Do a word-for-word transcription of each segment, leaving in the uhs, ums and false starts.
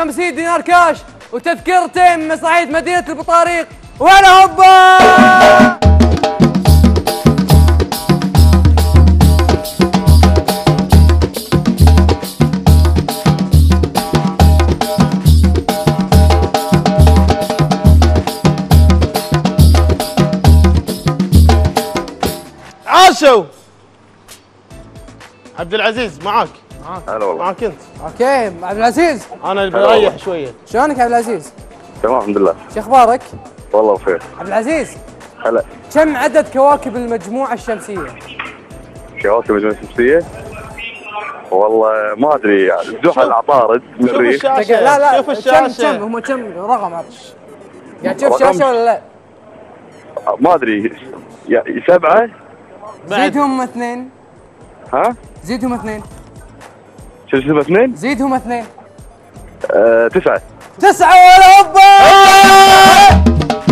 خمسين دينار كاش وتذكرتين من مسرحية مدينة البطاريق. وهلا هوبا. عاشوا عبد العزيز معاك. معاك. هلا والله. معاك انت. اوكي عبد العزيز. انا اللي بريح شويه. شلونك يا عبد العزيز؟ تمام الحمد لله. شو اخبارك؟ والله بخير. عبد العزيز. هلا. كم عدد كواكب المجموعة الشمسية؟ كواكب المجموعة الشمسية؟ والله ما ادري يعني زحل عطارد مريخ. لا لا شوف الشاشة. كم هم كم رقم عطش؟ قاعد تشوف شاشة ولا لا؟ ما ادري يعني سبعة. زيدهم اثنين. ها؟ زيدهم اثنين. شو اسمه اثنين؟ زيدهم اثنين. آه، تسعة. تسعة ولا هوبا!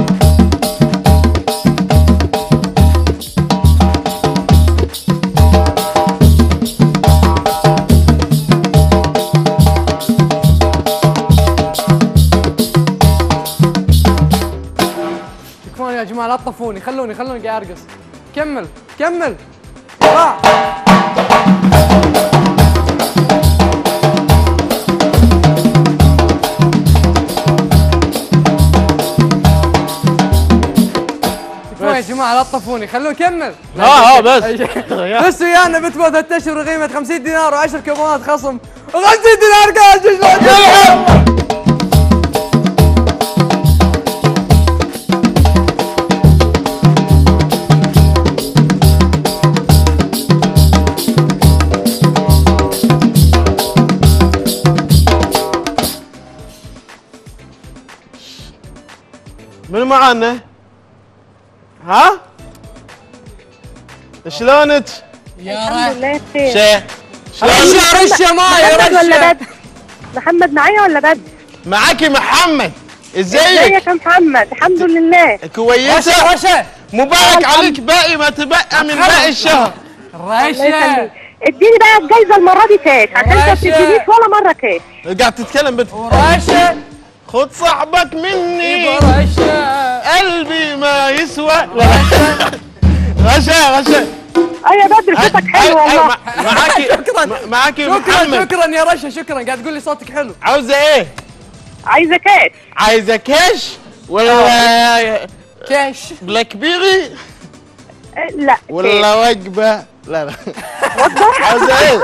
تكفون يا جماعة لا تطفوني، خلوني خلوني قاعد ارقص. كمل كمل. طلع. يا جماعة لا تطفوني خلوني كمل. اه اه بس بس ويانا بتفوت ثلاث اشهر بقيمة خمسين دينار وعشر كوبونات خصم وخمسين دينار كاش. شلون؟ من معانا؟ ها؟ شلونك؟ يا الحمد لله بخير. شيخ رشه رشه ماي محمد ولا رشه. بدر؟ محمد معايا ولا بدر؟ معاكي محمد. ازيك؟ ازيك يا محمد؟ الحمد لله. كويسه؟ رشه رشه. مبارك عليك باقي ما تبقى من باقي الشهر. رشه. اديني بقى الجايزه المره دي كاش عشان انت ما بتدينيش ولا مره كاش. قاعد تتكلم بت ورشه. خد صاحبك مني رشه. قلبي ما يسوى. غشا غشا. اه يا بدر صوتك حلو والله. معاكي شكرا معاكي شكرا محمد. شكرا يا رشه شكرا. قاعد تقول لي صوتك حلو. عاوزه ايه؟ عايزه كاش. عايزه كاش ولا كاش بلاك بيري لا ولا وجبه؟ لا لا عاوزه ايه؟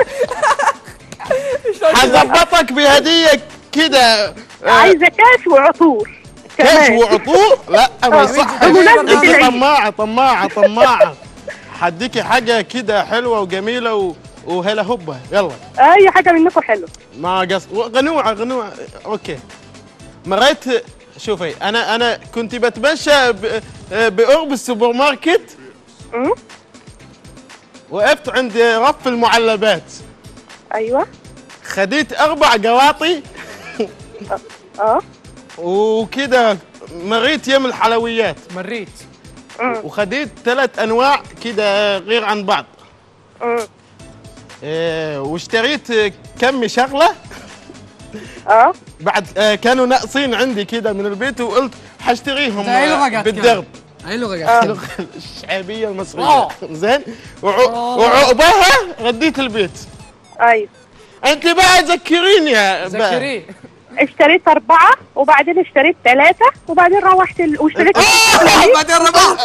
هظبطك بهديه كده. عايزه كاش وعطور. كاش وعطور؟ لا ما يصحش. انت طماعه طماعه طماعه. هديكي حاجه كده حلوه وجميله و... وهلا هوبا. يلا اي حاجه منكم حلوه. ما قص غنوعه غنوعه. اوكي مريت. شوفي انا انا كنت بتمشى ب... بقرب السوبر ماركت. امم وقفت عند رف المعلبات. ايوه. خديت اربع قواطي. اه وكده مريت يم الحلويات. مريت. وخديت ثلاث انواع كده غير عن بعض. امم إيه واشتريت كم شغله. اه بعد آه كانوا ناقصين عندي كده من البيت وقلت حاشتريهم بالدرب. اي لغه قاعد الشعبيه المصريه. زين وعقبها رديت البيت. ايوه. انت بقى ذكريني يا ذكريه. اشتريت أربعة وبعدين اشتريت ثلاثة وبعدين روحت ال... واشتريت بعدين ربحت.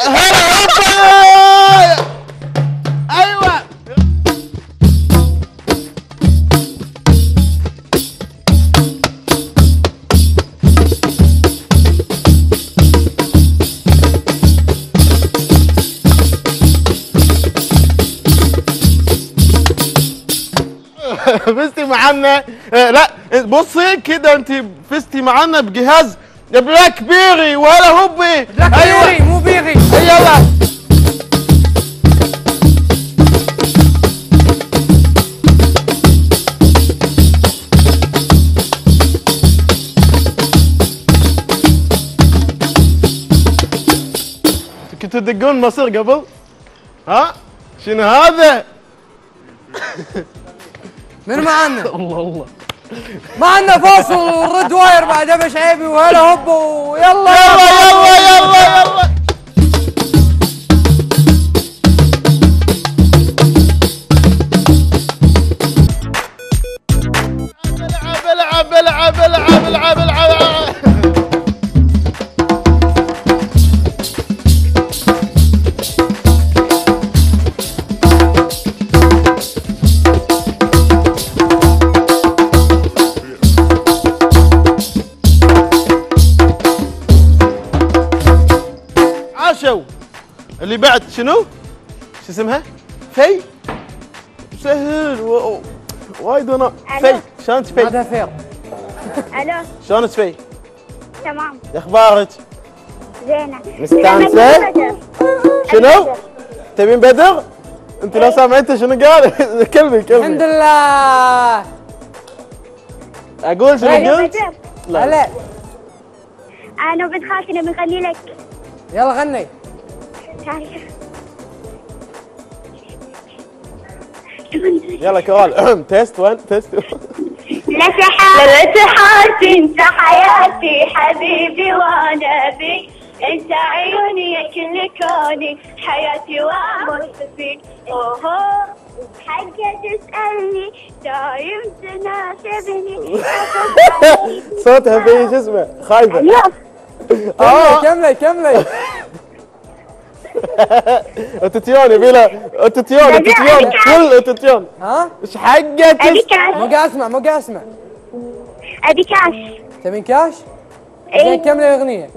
ايوه. فزتي معانا. لا بصي كده انت فزتي معانا بجهاز بلاك بيري ولا هوبي. بلاك بيري مو بيري. يلا كنتوا تدقون مصر قبل؟ ها؟ شنو هذا؟ من معانا؟ الله الله ما عندنا فاصل ونرد واير بعد ابو شعيبي وهلا هوب ويلا يلا يلا يلا يلا. العب العب العب العب العب العب. عاشوا اللي بعد شنو؟ شو اسمها؟ في؟ سهل و... وايد انا في شلونك في؟ هذا فير. الو شلونك في؟ تمام اخبارك؟ زينه مستانسه؟ شنو؟ تبين بدر؟ انت لو سامعته شنو قال؟ كلمي كلمي. الحمد لله. اقول شنو الو قلت؟ بدر هلا انا وبنت خالتي بنغني لك. يلا غني. يلا كرال تيست وين تيست. لسحات لسحات انت حياتي حبيبي وانا بيك انت عيوني يا كل كوني حياتي واموت فيك. اوه حاجة تسألني دايم تناسبني. صوتها في شو اسمه خايبه. كملي كملي كملي. اوتوتيون يبي له اوتوتيون اوتوتيون كل اوتوتيون. ها؟ ايش حقه؟ ابي كاش مو قاعد اسمع مو قاعد اسمع. ابي كاش. تبين كاش؟ إيه. زين كملي الاغنيه.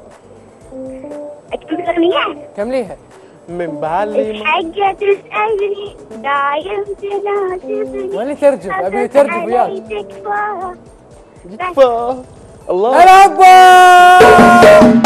اكتب الاغنية. كمليها. من بالي حاجة تسألني دايم تناسبني. وين اللي ترجف؟ ابي ترجف وياك. تكفى. الله هلا هوبا.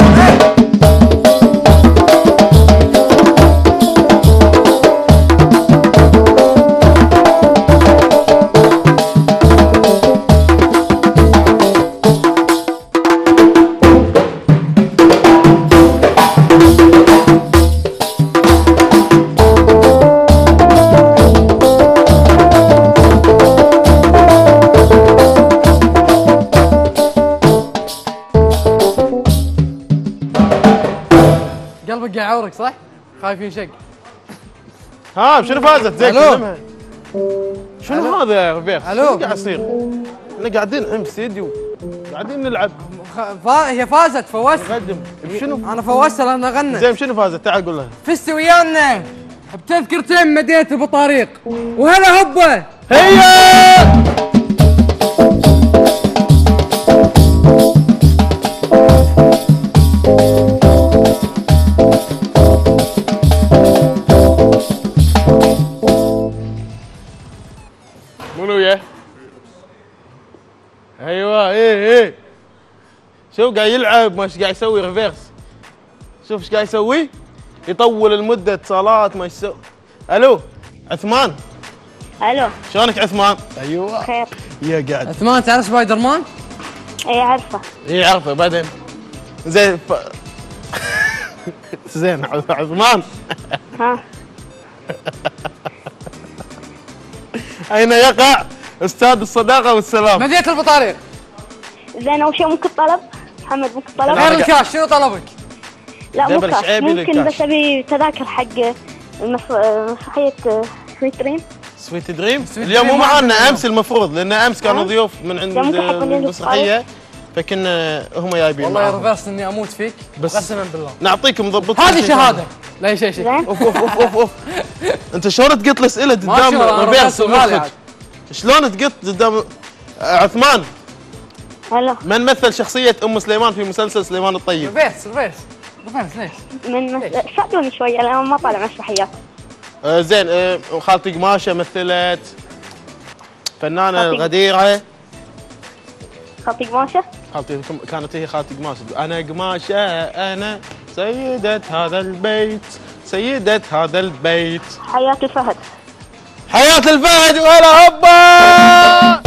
قلبك قاعد يعورك صح؟ خايف ينشق. ها شنو فازت زين ألو. كلمها. شنو هذا يا ربيع؟ ألو. شنو قاعد يصير؟ احنا قاعدين الحين باستديو قاعدين نلعب خ- فا... هي فازت فوزت. نقدم بشنو؟ انا فوزتها لانها غنت. زين شنو فازت؟ تعال قول لها. فزت ويانا بتذكرتين من مدينه ابو طريق وهلا هوبا. هيا منو وياه؟ ايوه ايه ايه شوف قاعد يلعب ما ايش قاعد يسوي ريفيرس. شوف ايش قاعد يسوي؟ يطول المده اتصالات ما يسوي. الو عثمان الو شلونك عثمان؟ ايوه خير. يا قاعد عثمان تعرف سبايدر مان؟ اي عارفة. اي عرفه بعدين زين ف... زين عثمان ها اين يقع استاذ الصداقه والسلام؟ مدينه ابو طريق. زين اول شيء ممكن طلب محمد ممكن طلب. لا. غير الكاش شنو طلبك؟ لا مو جبل كاش شعيبي ممكن للكاش. بس ابي تذاكر حق المف- مسرحية سويت دريم. سويت دريم سويت اليوم مو دريم ما معانا عندنا. امس المفروض لان امس كانوا ها؟ ضيوف من عند لا، ممكن حق اللي المسرحيه فكنا هم جايبين والله يا معاهم. ريفرس اني اموت فيك بس- قسما بالله. نعطيكم ضبط هذه شهاده لا شيء شيء. زين اوف اوف اوف اوف اوف انت شلون تقط الاسئله ما قدام شاء الله ريفيرس ريفرس غالي مخك؟ عاد. شلون تقط قدام آه، عثمان هلا من مثل شخصيه ام سليمان في مسلسل سليمان الطيب؟ ريفرس ريفرس ريفرس ليش؟ من مس... ساعدوني شوي انا ما طالع مسرحيات. آه زين آه خالتي قماشه مثلت فنانه خالتي- الغديره. خطي قماشة. خالتي كانت هي خالتي قماشه انا قماشه انا سيده هذا البيت سيده هذا البيت. حياة الفهد. حياه الفهد ولا هبه.